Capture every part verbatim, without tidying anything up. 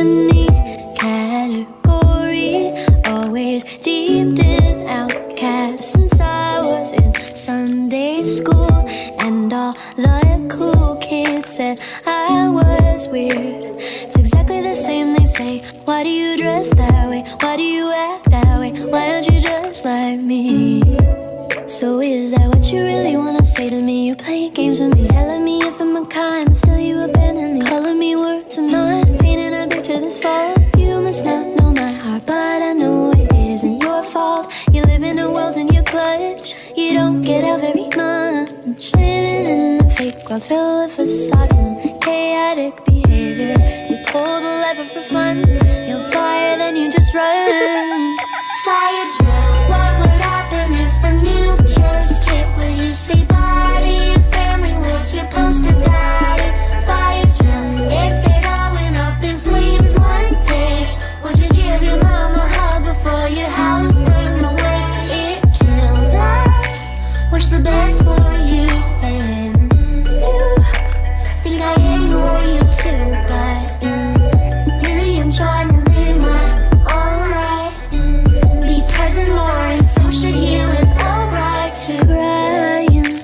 any category. Always deep in outcast since I was in Sunday school, and all the cool kids said I was weird. It's exactly the same, they say. Why do you dress that way? Why do you act that way? Why aren't you just like me? So is that what you really wanna say to me? You're playing games with me, telling me if I'm a kind, but still you abandon me. Calling me words I'm not, painting a picture that's false. You must not know my heart, but I know it isn't your fault. You live in a world in your clutch, you don't get out very much. Living in a fake world filled with facades and chaotic behavior. You pull the lever for fun, you'll fire, then you just run. Fire drill, what would happen if a new just hit? Would you say bye to your family? Would you post about it? Fire drill, if it all went up in flames one day, would you give your mom a hug before your house burned away? It kills, I wish the best for you, and you think I ignore you too, but really I'm trying to live my own life, be present more, and so should you. It's alright to crying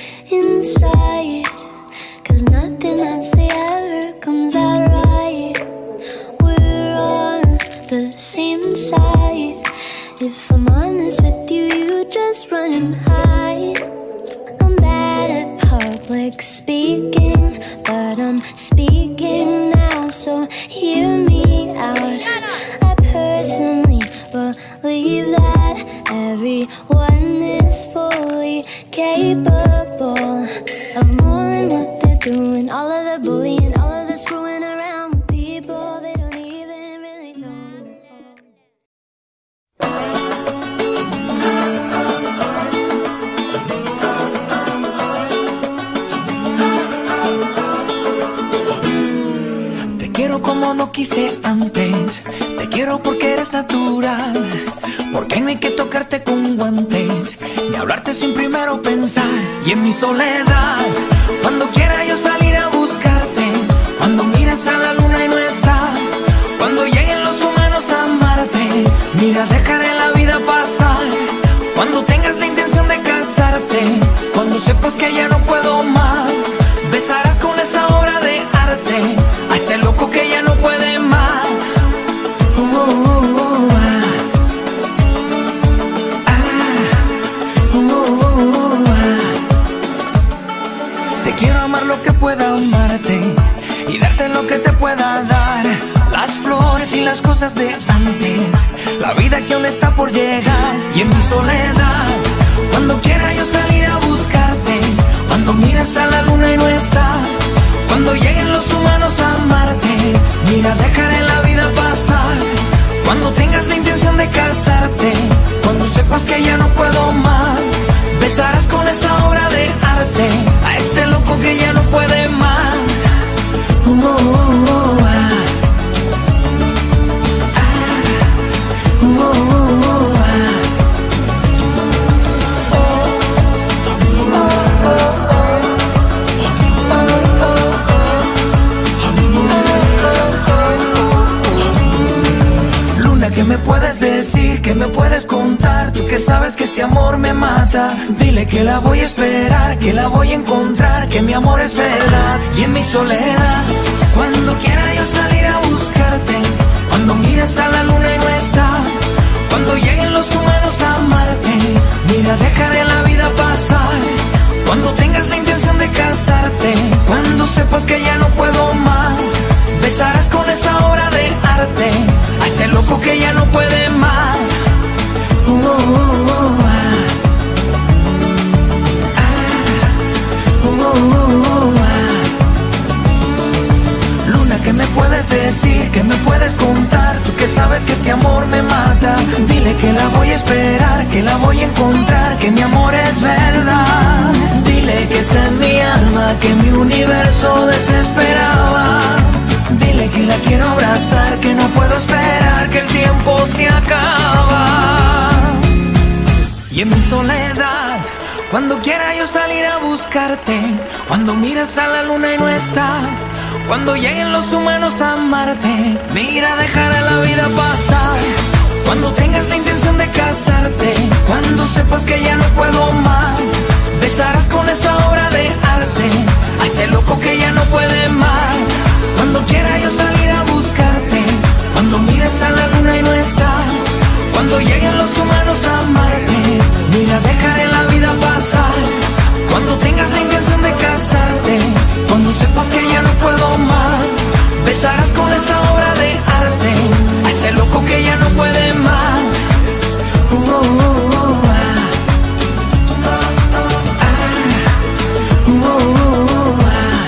inside, cause nothing I say ever comes out right. We're on the same side. If I'm honest with you, you just run and hide. I'm bad at public speaking, but I'm speaking now, so hear me out. I personally believe that everyone is fully capable of more than what they're doing. All of the bullying, all of the screwing around with people they don't even really know. Te quiero como no quise antes, te quiero porque eres natural, porque no hay que tocarte con guantes, ni hablarte sin primero pensar. Y en mi soledad, cuando quiera yo salir a buscarte, cuando miras a la luna y no está, cuando lleguen los humanos a amarte, mira, dejaré la vida pasar. Cuando tengas la intención de casarte, cuando sepas que ya no puedo más, besarás con esa obra de arte a este loco que ya no puede más. Uh, uh, uh, ah. Ah. Uh, uh, ah. Te quiero amar lo que pueda amarte y darte lo que te pueda dar, las flores y las cosas de antes, la vida que aún está por llegar. Y en mi soledad, cuando quiera yo salir a buscarte, cuando miras a la luna y no está, cuando lleguen los humanos a amarte, mira, dejaré la vida pasar. Cuando tengas la intención de casarte, cuando sepas que ya no puedo más, besarás con esa obra de arte a este loco que ya no puede más. Uh, uh, uh, ah. Ah. Uh, uh, uh, ah. ¿Qué me puedes decir? ¿Qué me puedes contar? Tú que sabes que este amor me mata. Dile que la voy a esperar, que la voy a encontrar, que mi amor es verdad. Y en mi soledad, cuando quiera yo salir a buscarte, cuando mires a la luna y no está, cuando lleguen los humanos a amarte, mira, dejaré la vida pasar. Cuando tengas la intención de casarte, cuando sepas que ya no puedo más, besarás con esa obra de arte a este loco que ya no puede más. Uh, uh, uh, ah. Ah. Uh, uh, uh, ah. Luna, ¿qué me puedes decir? ¿Qué me puedes contar? Tú que sabes que este amor me mata. Dile que la voy a esperar, que la voy a encontrar, que mi amor es verdad. Dile que está en mi alma, que mi universo desesperaba. Dile que la quiero abrazar, que no puedo esperar, que el tiempo se acaba. Y en mi soledad, cuando quiera yo salir a buscarte, cuando miras a la luna y no está, Cuando lleguen los humanos a amarte, mira, dejará la vida pasar. Cuando tengas la intención de casarte, cuando sepas que ya no puedo más, besarás con esa obra de arte a este loco que ya no puede más. Cuando quiera yo salir a buscarte, cuando mires a la luna y no está, cuando lleguen los humanos a amarte, mira, dejaré la vida pasar. Cuando tengas la intención de casarte, cuando sepas que ya no puedo más, besarás con esa obra de arte a este loco que ya no puede más. Uh, uh, uh, uh, ah. Uh, uh, uh, ah.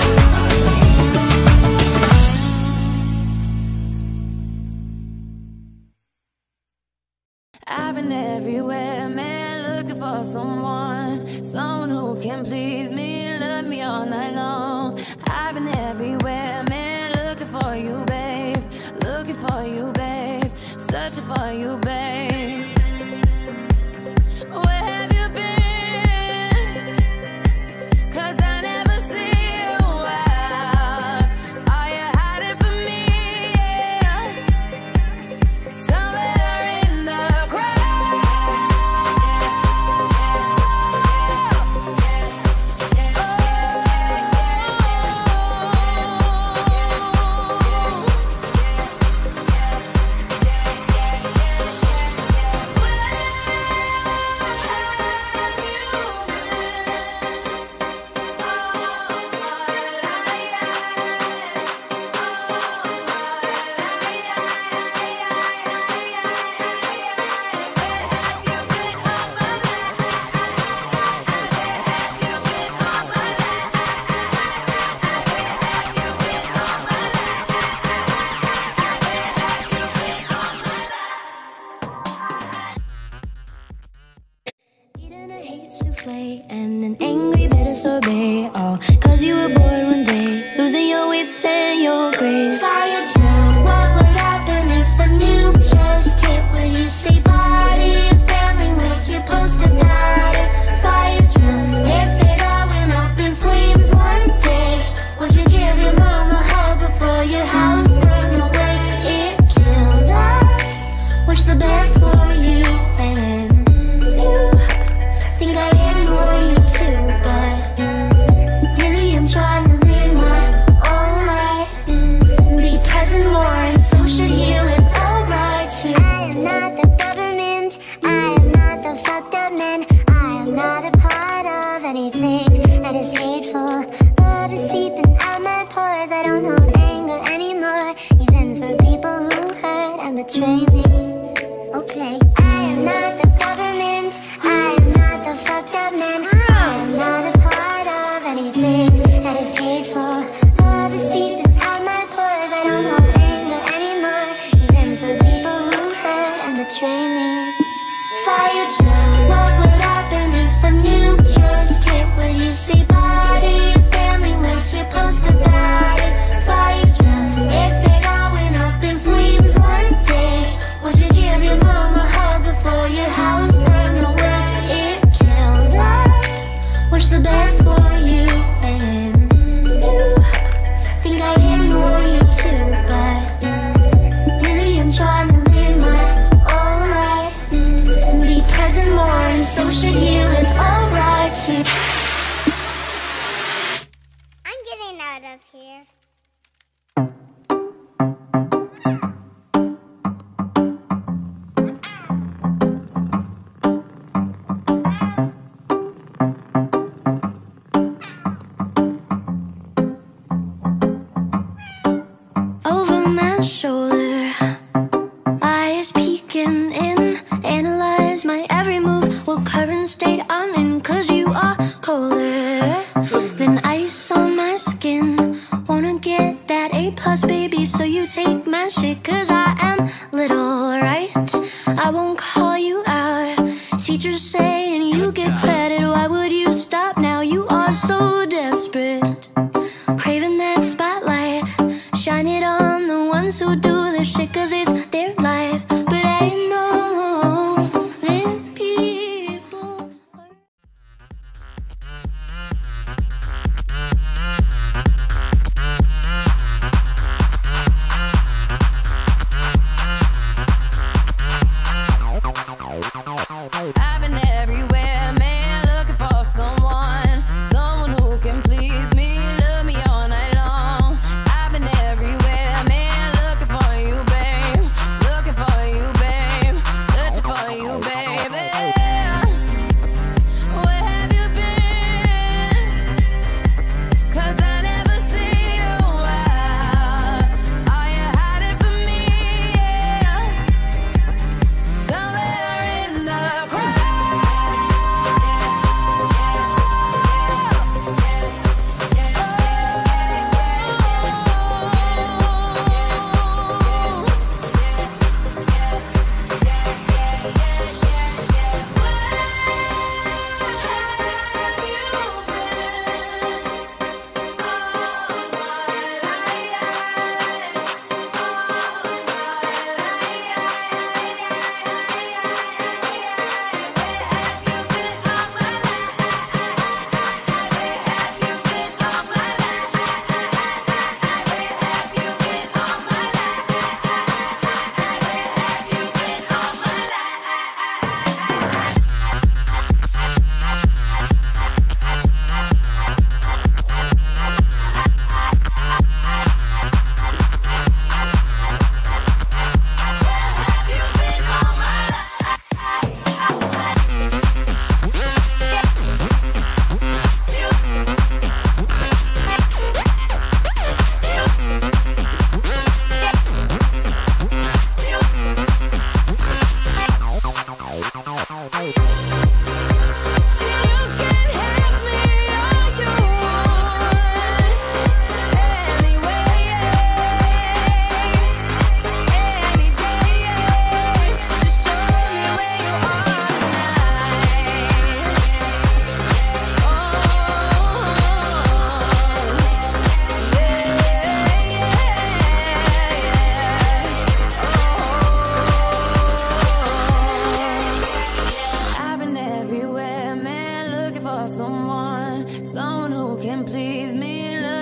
I've been everywhere, man, looking for someone, someone who can please me, love me all night long. I've been everywhere, man, looking for you, babe, looking for you, babe, searching for you, babe. Where have you been? 'Cause I never see you out. Are you hiding from me? Yeah. Somewhere in the souffle and an angry bitter sorbet, all 'cause you were bored one day, losing your wits and your grace. Fire drill, what would happen if a nuke just hit? Will you say bye to your family? Would you post about it? Fire drill, if it all went up in flames one day, would you give your mom a hug before your house burned away? It kills, I wish the best for you, and you think I ignore you too, but really I'm trying to live my own life, be present more, and so should you. It's alright too. I am not the government, I am not the fucked up man, I am not a part of anything that is hateful. Love is seeping out my pores, I don't hold anger anymore, even for people who hurt and betray me. Okay, I am not the government, I am not the fucked up man, I am not a part of anything that is hateful. Love is seeping out my pores, I don't hold anger anymore, even for people who hurt and betray me. Fire drill, what would happen if a nuke just hit? Would you say bye to your family? Would you post about it? Fire drill, if it all went up in flames one day, would you give your mom a hug before your house burned away? It kills, I wish the best for you, and you think I ignore you too, but really I'm trying to live my own life, be present more, and so should you. It's alright too. I'm getting out of here. Over my shoulder, eyes peeking in, analyze my every move, what current state I'm in, 'cause you are colder than ice on my skin. Wanna get that A plus, baby, so you take my shit, 'cause I am little, right? I won't call you out. Teachers saying you get credit, why would you stop now? You are so desperate, craving that spotlight. Shine it on the ones who do the shit, 'cause it's their life. But I know that people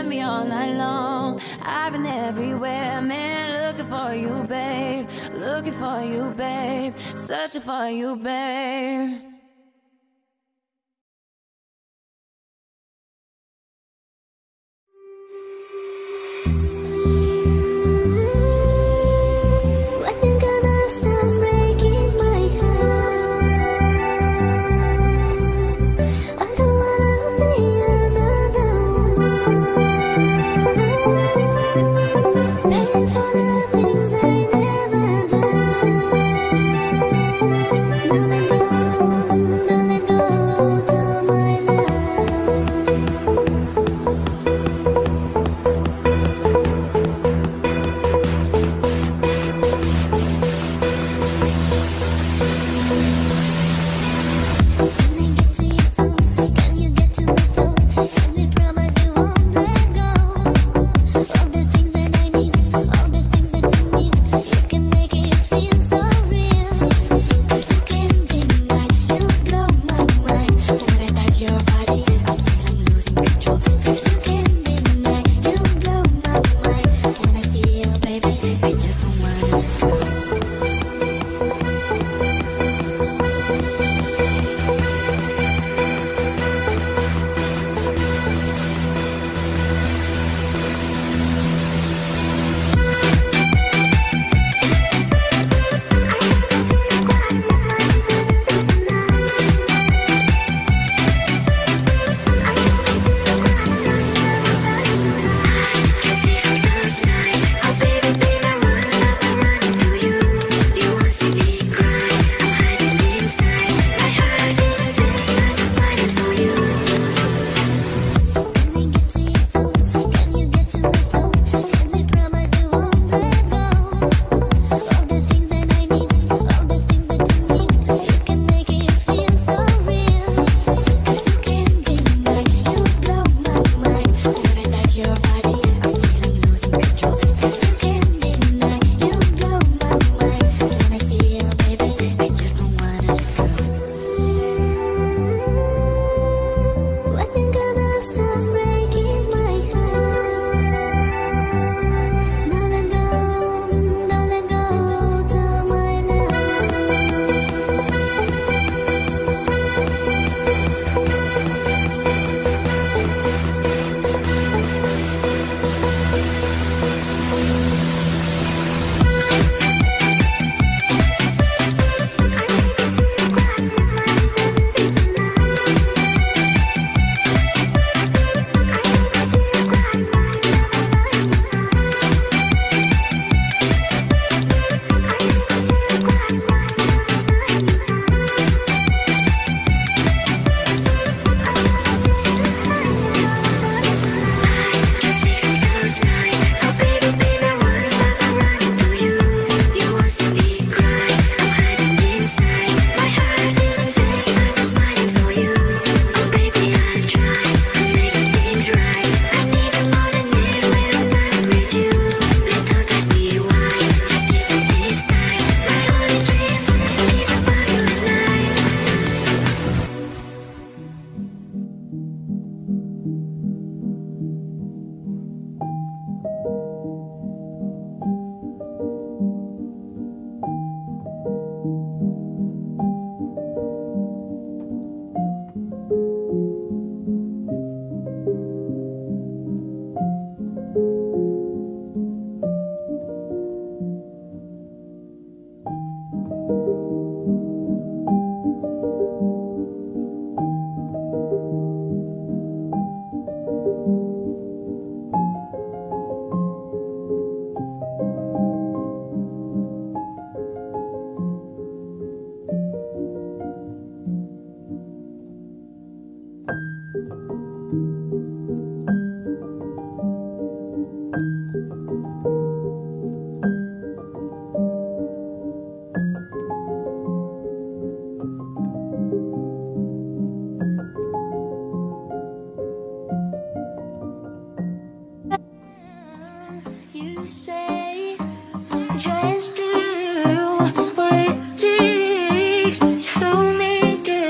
me all night long. I've been everywhere, man, looking for you, babe. Looking for you, babe. Searching for you, babe.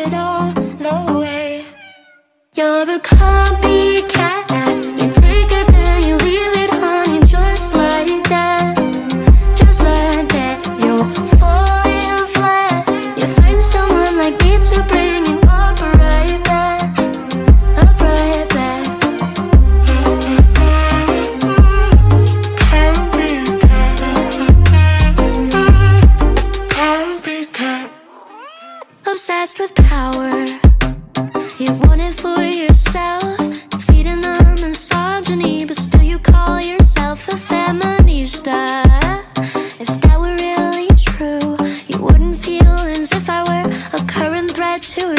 You're a copycat, you take a want it for yourself, feeding on misogyny, but still you call yourself a feminista. If that were really true, you wouldn't feel as if I were a current threat to